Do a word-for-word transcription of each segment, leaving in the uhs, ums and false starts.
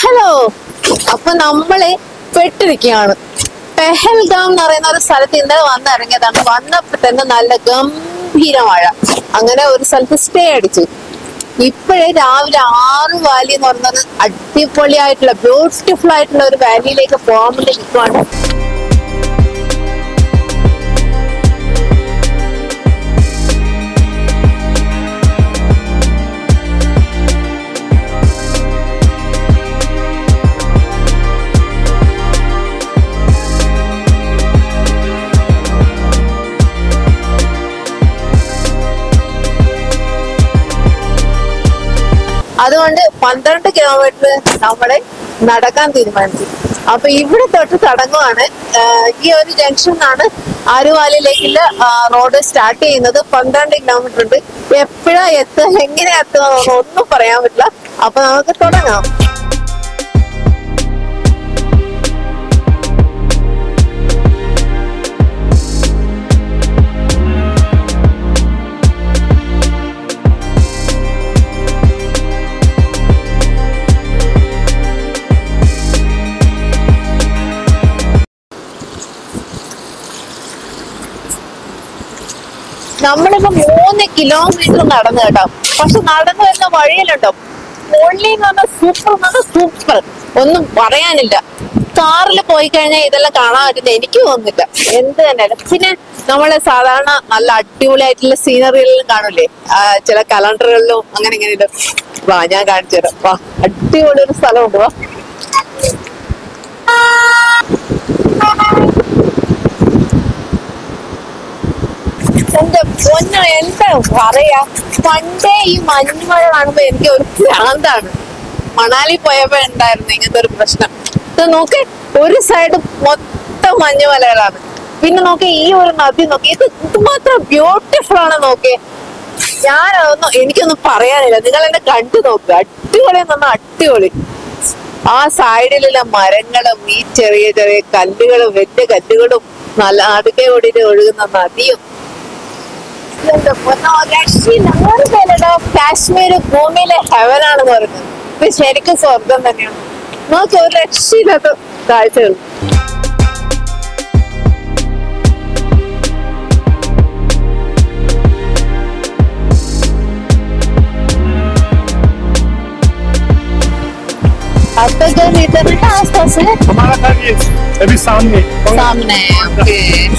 Hello, അപ്പൊ നമ്മള് പെട്ടിരിക്കുകയാണ്. പെഹൽഗാം എന്ന് പറയുന്ന ഒരു സ്ഥലത്ത് ഇന്നലെ വന്നിറങ്ങിയതാണ്. വന്നപ്പോ തന്നെ നല്ല ഗംഭീര മഴ. അങ്ങനെ ഒരു സ്ഥലത്ത് സ്റ്റേ അടിച്ചു. ഇപ്പോഴേ രാവിലെ ആറ് വാലി എന്ന് പറയുന്നത് അടിപൊളിയായിട്ടുള്ള ബ്യൂട്ടിഫുൾ ആയിട്ടുള്ള ഒരു വാലിയിലേക്ക് പോകാൻ വേണ്ടി നിൽക്കുവാണ്. അതുകൊണ്ട് പന്ത്രണ്ട് കിലോമീറ്റർ നമ്മള് നടക്കാൻ തീരുമാനിച്ചു. അപ്പൊ ഇവിടെ തൊട്ട് തുടങ്ങുവാണ്. ഈ ഒരു ജംഗ്ഷനിലാണ് ആലുവാലിലേക്കുള്ള റോഡ് സ്റ്റാർട്ട് ചെയ്യുന്നത്. പന്ത്രണ്ട് കിലോമീറ്റർ ഉണ്ട്. എപ്പോഴാ എത്തുക, എങ്ങനെ എത്തുക ഒന്നും പറയാൻ പറ്റില്ല. അപ്പൊ നമുക്ക് തുടങ്ങാം. നമ്മളിപ്പോ മൂന്ന് കിലോമീറ്റർ നടന്നു കേട്ടോ. പക്ഷെ നടന്നു വരുന്ന വഴിയിലുണ്ടോ മുള്ളിൽ എന്ന് പറഞ്ഞാൽ സൂപ്പർ എന്ന് പറഞ്ഞാൽ സൂപ്പർ, ഒന്നും പറയാനില്ല. കാറിൽ പോയി കഴിഞ്ഞാൽ ഇതെല്ലാം കാണാൻ പറ്റില്ല, എനിക്ക് തോന്നുന്നില്ല. എന്ത് തന്നെ. പിന്നെ നമ്മള് സാധാരണ നല്ല അടിപൊളിയായിട്ടുള്ള സീനറികളിലും കാണൂലേ, ചില കലണ്ടറുകളിലും അങ്ങനെ ഇങ്ങനെ. വാ, ഞാൻ കാണിച്ചു തരാം. വാ, അടിപൊളി ഒരു സ്ഥലമുണ്ട്. വാ, എന്റെ പൊന്നോ, എന്താ പറയാ. പണ്ടേ ഈ മഞ്ഞുമഴ കാണുമ്പോ എനിക്ക് ഒരു ഭ്രാന്താണ്. മണാലി പോയപ്പോ ഉണ്ടായിരുന്നു ഇങ്ങനത്തെ ഒരു പ്രശ്നം. ഇത് നോക്ക്, ഒരു സൈഡ് മൊത്തം മഞ്ഞുമലകളാണ്. പിന്നെ നോക്കി ഈ ഒരു നദി നോക്കി, ഇത് ഇതുമാത്രം ബ്യൂട്ടിഫുൾ ആണ്. നോക്കി, ഞാനതൊന്നും എനിക്കൊന്നും പറയാനില്ല. നിങ്ങൾ എന്നെ കണ്ടു നോക്കുക. അടിപൊളി എന്ന് പറഞ്ഞാൽ അടിപൊളി. ആ സൈഡിലുള്ള മരങ്ങളും ഈ ചെറിയ ചെറിയ കല്ലുകളും വലിയ കല്ലുകളും നല്ല അടുക്കെ ഓടിയിട്ട് ഒഴുകുന്ന നദിയും. കാശ്മീർ ഭൂമിയിലെ ഹെവനാണെന്ന് പറയുന്നത്. ഇത് ശരിക്കും സ്വർഗം തന്നെയാണ്. നോക്കി, ഒരു രക്ഷയില്ലാത്ത കാഴ്ചകൾ. आपका घर इधर है आसपास है? हमारा घर ये अभी सामने सामने है। ओके,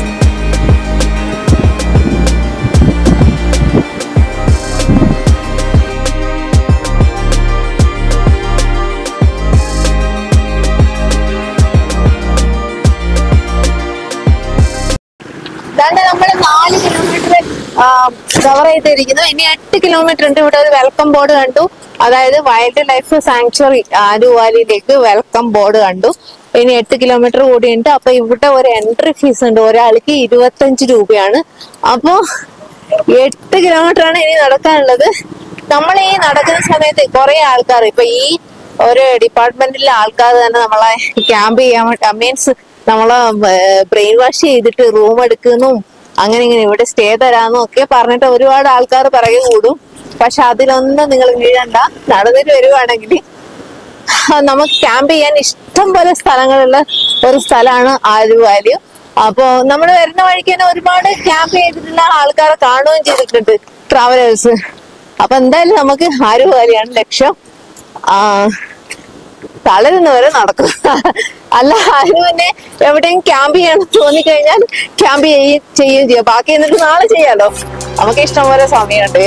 നമ്മള് നാല് കിലോമീറ്റർ കവർ ചെയ്തിരിക്കുന്നു. ഇനി എട്ട് കിലോമീറ്റർ ഉണ്ട്. ഇവിടെ ഒരു വെൽക്കം ബോർഡ് കണ്ടു. അതായത് വൈൽഡ് ലൈഫ് സാങ്ച്വറി ആലുവാലിയിലേക്ക് വെൽക്കം ബോർഡ് കണ്ടു. ഇനി എട്ട് കിലോമീറ്റർ കൂടിയുണ്ട്. അപ്പൊ ഇവിടെ ഒരു എൻട്രി ഫീസ് ഉണ്ട്. ഒരാൾക്ക് ഇരുപത്തഞ്ച് രൂപയാണ്. അപ്പൊ എട്ട് കിലോമീറ്റർ ആണ് ഇനി നടക്കാനുള്ളത്. നമ്മൾ ഈ നടക്കുന്ന സമയത്ത് കുറെ ആൾക്കാർ, ഇപ്പൊ ഈ ഒരു ഡിപ്പാർട്ട്മെന്റിലെ ആൾക്കാർ തന്നെ നമ്മളെ ക്യാമ്പ് ചെയ്യാൻ വേണ്ടി, മീൻസ് നമ്മളെ ബ്രെയിൻ വാഷ് ചെയ്തിട്ട് റൂം എടുക്കുന്നു, അങ്ങനെ ഇങ്ങനെ ഇവിടെ സ്റ്റേ തരാന്നും ഒക്കെ പറഞ്ഞിട്ട് ഒരുപാട് ആൾക്കാർ പിറകെ കൂടും. പക്ഷെ അതിലൊന്നും നിങ്ങൾ വീഴണ്ട. നടന്നിട്ട് വരുവാണെങ്കിൽ നമുക്ക് ക്യാമ്പ് ചെയ്യാൻ ഇഷ്ടം പോലെ സ്ഥലങ്ങളുള്ള ഒരു സ്ഥലമാണ് ആലുവാലി. അപ്പൊ നമ്മൾ വരുന്ന വഴിക്ക് തന്നെ ഒരുപാട് ക്യാമ്പ് ചെയ്തിട്ടുള്ള ആൾക്കാരെ കാണുകയും ചെയ്തിട്ടുണ്ട്, ട്രാവലേഴ്സ്. അപ്പൊ എന്തായാലും നമുക്ക് ആലുവാലിയാണ് ലക്ഷ്യം. ആ തളരുന്നവരെ നടക്കും. അല്ല, അതിന് പിന്നെ എവിടെയും ക്യാമ്പ് ചെയ്യണം തോന്നിക്കഴിഞ്ഞാൽ ക്യാമ്പ് ചെയ്യുകയും ചെയ്യുകയും ചെയ്യാം. ബാക്കി എന്നിട്ട് നാളെ ചെയ്യാലോ. നമുക്ക് ഇഷ്ടം പോലെ സമയമുണ്ട്.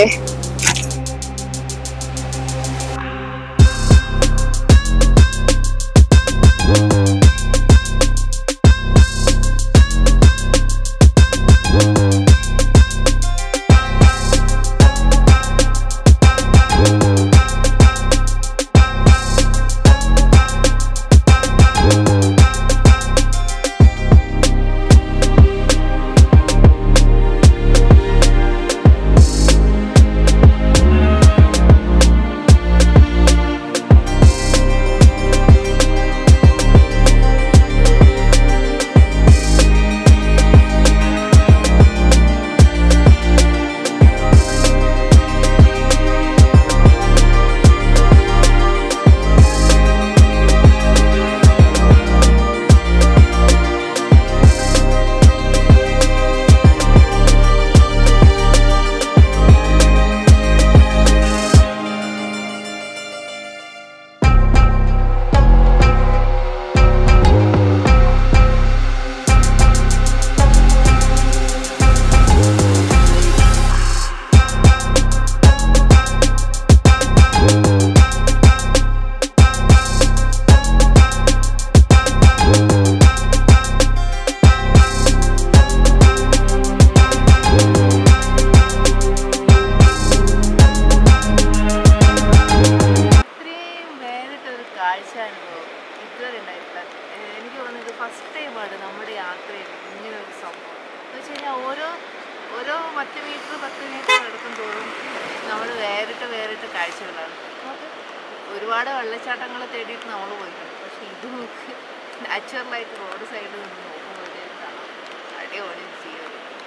അനുഭവം ഇതുവരെ ഉണ്ടായിട്ടില്ല. എനിക്ക് തോന്നുന്നു ഇത് ഫസ്റ്റ് ടൈമാണ് നമ്മുടെ യാത്രയിൽ ഇങ്ങനെ ഒരു സംഭവം. എന്ന് വെച്ച് കഴിഞ്ഞാൽ ഓരോ ഓരോ പത്ത് മീറ്റർ പത്ത് മീറ്റർ എടുക്കും തോറും നമ്മൾ വേറിട്ട് വേറിട്ട് കാഴ്ചകളാണ്. നമുക്ക് ഒരുപാട് വെള്ളച്ചാട്ടങ്ങൾ തേടിയിട്ട് നമ്മൾ പോയിട്ടുണ്ട്. പക്ഷെ ഇത് നമുക്ക് നാച്ചുറലായിട്ട് റോഡ് സൈഡിൽ നിന്ന് നോക്കുമ്പോഴത്തേക്കും കാണാം അടിപൊളി ജീവിതം.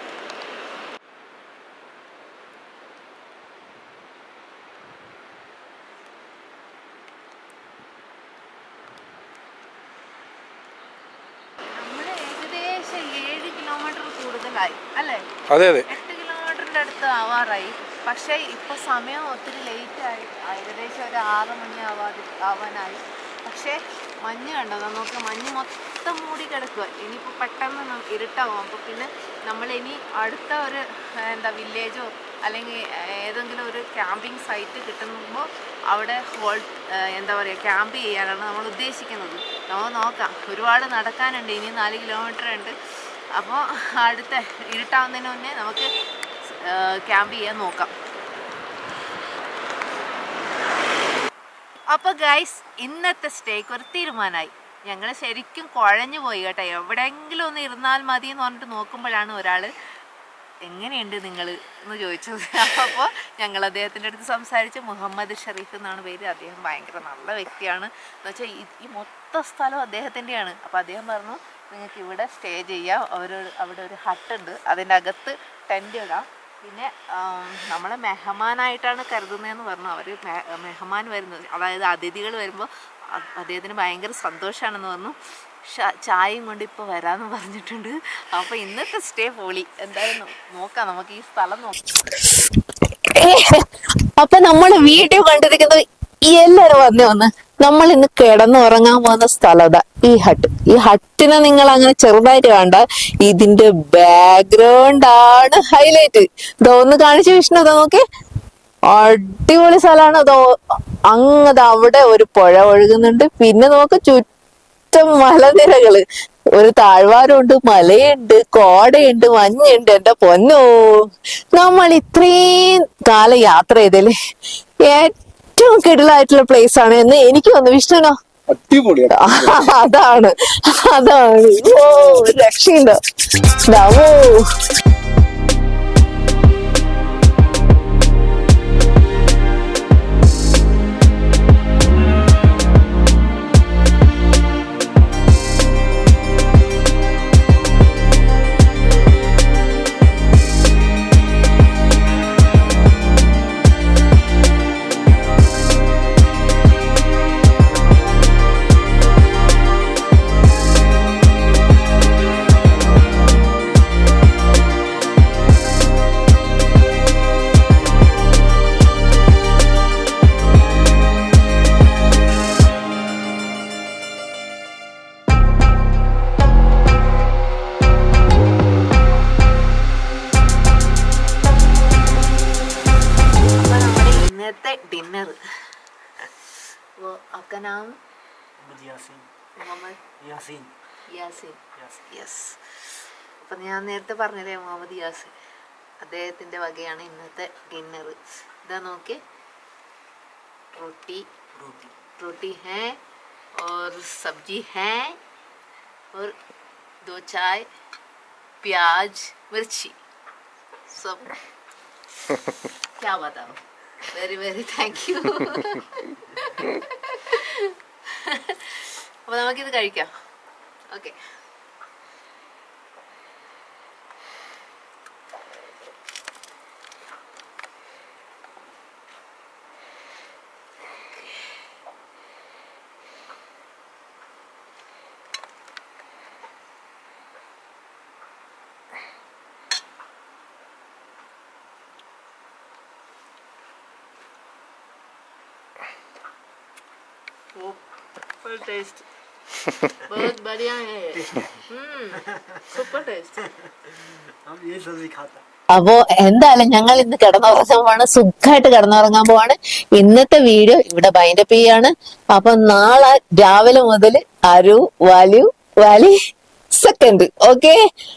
അല്ലേ അതെ അതെ എട്ട് കിലോമീറ്ററിന്റെ അടുത്ത് ആവാറായി. പക്ഷെ ഇപ്പൊ സമയം ഒത്തിരി ലേറ്റ് ആയി, ഏകദേശം ഒരു ആറ് മണി ആവാതി ആവാനായി. പക്ഷെ മഞ്ഞ് കണ്ടോ, നമുക്ക് മഞ്ഞ് മൊത്തം മൂടി കിടക്കുക. ഇനിയിപ്പോൾ പെട്ടെന്ന് ഇരുട്ടാവും. അപ്പോൾ പിന്നെ നമ്മൾ ഇനി അടുത്ത ഒരു എന്താ വില്ലേജോ അല്ലെങ്കിൽ ഏതെങ്കിലും ഒരു ക്യാമ്പിംഗ് സൈറ്റ് കിട്ടുമ്പോൾ അവിടെ ഹോൾട്ട് എന്താ പറയുക ക്യാമ്പ് ചെയ്യാനാണ് നമ്മൾ ഉദ്ദേശിക്കുന്നത്. നമ്മൾ നോക്കാം, ഒരുപാട് നടക്കാനുണ്ട്, ഇനി നാല് കിലോമീറ്റർ ഉണ്ട്. അപ്പോൾ അടുത്ത ഇരുട്ടാവുന്നതിന് മുന്നേ നമുക്ക് ക്യാമ്പ് ചെയ്യാൻ നോക്കാം. അപ്പോൾ ഗൈസ്, ഇന്നത്തെ സ്റ്റേക്ക് ഒരു തീരുമാനമായി. ഞങ്ങൾ ശരിക്കും കുഴഞ്ഞു പോയി കേട്ടോ. എവിടെയെങ്കിലും ഒന്ന് ഇരുന്നാൽ മതി എന്ന് പറഞ്ഞിട്ട് നോക്കുമ്പോഴാണ് ഒരാൾ എങ്ങനെയുണ്ട് നിങ്ങൾ എന്ന് ചോദിച്ചത്. അപ്പോൾ ഞങ്ങൾ അദ്ദേഹത്തിൻ്റെ അടുത്ത് സംസാരിച്ച്, മുഹമ്മദ് ഷെരീഫ് എന്നാണ് പേര്. അദ്ദേഹം ഭയങ്കര നല്ല വ്യക്തിയാണ്. എന്ന് വെച്ചാൽ ഈ മൊത്തം സ്ഥലം അദ്ദേഹത്തിൻ്റെയാണ്. അപ്പോൾ അദ്ദേഹം പറഞ്ഞു നിങ്ങൾക്ക് ഇവിടെ സ്റ്റേ ചെയ്യാം. അവർ അവിടെ ഒരു ഹട്ടുണ്ട്, അതിൻ്റെ അകത്ത് ടെൻ്റ് ഇടാം. പിന്നെ നമ്മളെ മെഹമാനായിട്ടാണ് കരുതുന്നതെന്ന് പറഞ്ഞു. അവർ മെഹമാൻ വരുന്നത്, അതായത് അതിഥികൾ വരുമ്പോൾ അദ്ദേഹത്തിന് ഭയങ്കര സന്തോഷമാണെന്ന് പറഞ്ഞു. ചായയും കൊണ്ട് ഇപ്പോൾ വരാമെന്ന് പറഞ്ഞിട്ടുണ്ട്. അപ്പോൾ ഇന്നത്തെ സ്റ്റേ പൊളി. എന്തായാലും നോക്കാം, നമുക്ക് ഈ സ്ഥലം നോക്കാം. അപ്പൊ നമ്മൾ വീഡിയോ കണ്ടിരിക്കുന്നത് എല്ലാവരും വന്നേ വന്ന് നമ്മൾ ഇന്ന് കിടന്നുറങ്ങാൻ പോകുന്ന സ്ഥലത ഈ ഹട്ട്. ഈ ഹട്ടിനെ നിങ്ങൾ അങ്ങനെ ചെറുതായിട്ട് കണ്ട, ഇതിന്റെ ബാക്ക്ഗ്രൗണ്ട് ആണ് ഹൈലൈറ്റ്. ഇതോ ഒന്ന് കാണിച്ചു വിഷ്ണു, ഇതാ നോക്കി, അടിപൊളി സ്ഥലമാണ്. അതോ അങ്ങത് അവിടെ ഒരു പുഴ ഒഴുകുന്നുണ്ട്. പിന്നെ നമുക്ക് ചുറ്റും മലനിരകള്, ഒരു താഴ്വാരമുണ്ട്, മലയുണ്ട്, കോടയുണ്ട്, മഞ്ഞുണ്ട്. എന്റെ പൊന്നോ, നമ്മൾ ഇത്രയും കാലം യാത്ര ചെയ്തല്ലേ ഏറ്റവും കിടിലായിട്ടുള്ള പ്ലേസ് ആണ് എന്ന് എനിക്ക് വന്നു. വിഷ്ണുനോ? അതാണ് അതാണ് ഓ രക്ഷയുണ്ടോ. ഓ डिनर। वो आपका नाम? यासीन। मोहम्मद यासीन। യാസിൻ. യെസ്. അപ്പം ഞാൻ നേരത്തെ പറഞ്ഞില്ലേ മുഹമ്മദ് യാസിൻ, അദ്ദേഹത്തിൻ്റെ വകയാണ് ഇന്നത്തെ ഡിന്നർ. ഇതാ നോക്കി, रोटी रोटी रोटी है और सब्जी है और दो चाय, प्याज, मिर्ची, सब क्या बताओ. Very very thank you. അപ്പോൾ നമുക്കിത് കഴിക്കാം. ഓക്കെ. फुल टेस्ट बहुत बढ़िया है. Super taste. हम ये सब्जी खाता. അപ്പോ എന്തായാലും ഞങ്ങൾ ഇന്ന് കിടന്നുറങ്ങാൻ പോവാണ്, സുഖമായിട്ട് കിടന്നുറങ്ങാൻ പോവാണ്. ഇന്നത്തെ വീഡിയോ ഇവിടെ ബൈൻഡപ്പ് ചെയ്യാണ്. അപ്പൊ നാളെ രാവിലെ മുതൽ അരു വാല്യൂ വാലി സെക്കൻഡ്. ഓക്കെ.